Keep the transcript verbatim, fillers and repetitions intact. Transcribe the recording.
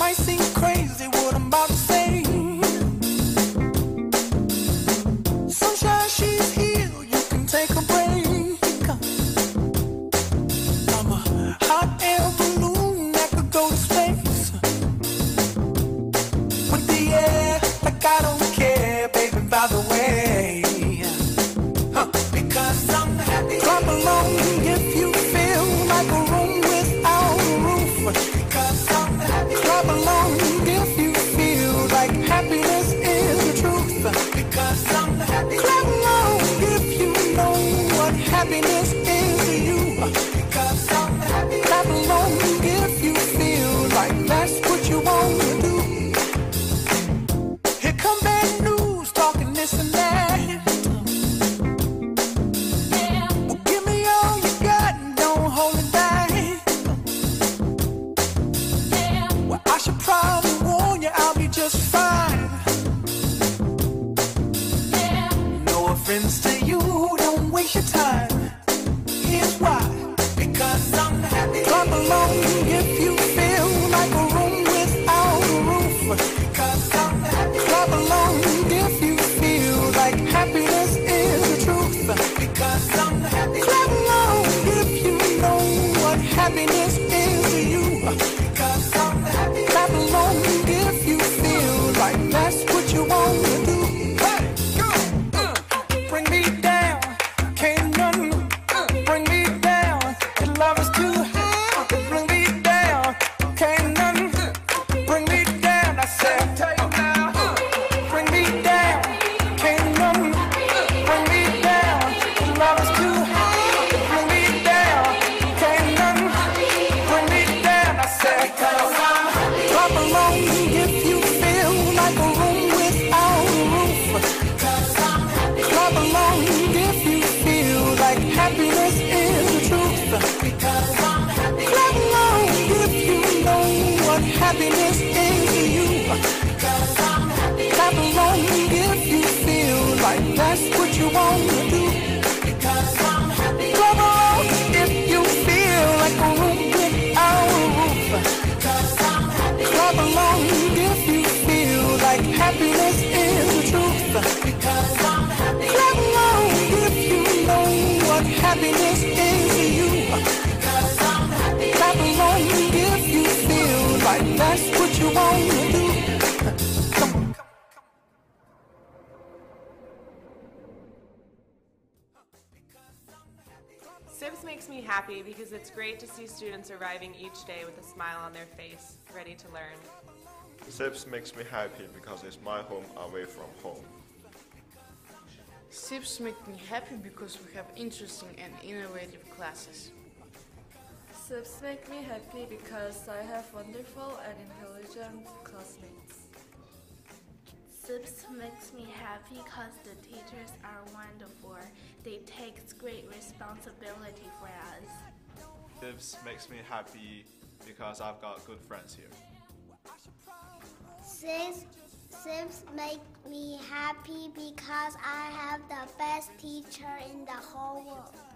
might seem crazy what I'm about to say. Sunshine, she's here, you can take a break. I'm a hot air balloon that could go to space. With the air, like I don't care, baby, by the way. Huh. Because I'm happy. Clap along if you feel like a room without a roof. Because I'm happy. Clap along if you feel like happiness is the truth. Because I'm happy. Clap along if you know what happiness is to you. Because I'm happy. Clap along if you feel like that's what you want to do. Here come bad news, talking this and that. Yeah. Well, give me all you got and don't hold it back. Yeah. Well, I should probably warn you, I'll be just fine. Yeah. No offense to you, don't waste your time. Here's why. Because I'm happy. Clap along if you feel like a room without a roof. Because I'm happy. Clap along if you feel like happiness is the truth. Because I'm happy. Clap along if you know what happiness is to you. Because I'm happy. Clap along if you feel like that's what you want to do. Hey, go, uh, bring me down, can't none bring me down. Your love is too high, bring me down, can't none bring me down. I said, tell you now, bring me down, can't none bring me down. Your love is too high, bring me down, can't none bring me down. I said, cause I'm happy. Clap along if you feel like a room without a roof. Cause I'm happy. Clap along if you feel like happiness is the truth. Because I'm happy. Clap along if you know what happiness is to you. Because I'm happy. Clap along if you feel like that's what you want to do. Because I'm happy. Clap along if you feel like a room without a roof. Because I'm happy. Clap along if you feel like happiness is the truth. Because I'm happy. Clap along if you know what happiness is to you. Because I'm happy. Clap along if you feel like that's what you want to do. Come on. S I B S makes me happy because it's great to see students arriving each day with a smile on their face, ready to learn. S I B S makes me happy because it's my home away from home. S I B S makes me happy because we have interesting and innovative classes. S I B S make me happy because I have wonderful and intelligent classmates. S I B S makes me happy because the teachers are wonderful. They take great responsibility for us. S I B S makes me happy because I've got good friends here. S I B S make me happy because I have the best teacher in the whole world.